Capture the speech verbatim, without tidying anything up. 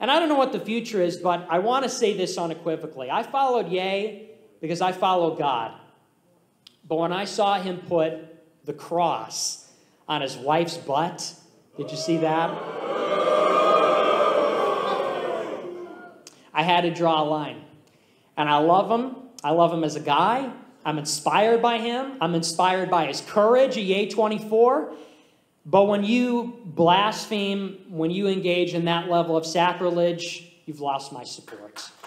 And I don't know what the future is, but I want to say this unequivocally. I followed Ye because I follow God. But when I saw him put the cross on his wife's butt, did you see that? I had to draw a line. And I love him. I love him as a guy. I'm inspired by him. I'm inspired by his courage, Ye twenty-four. But when you blaspheme, when you engage in that level of sacrilege, you've lost my support.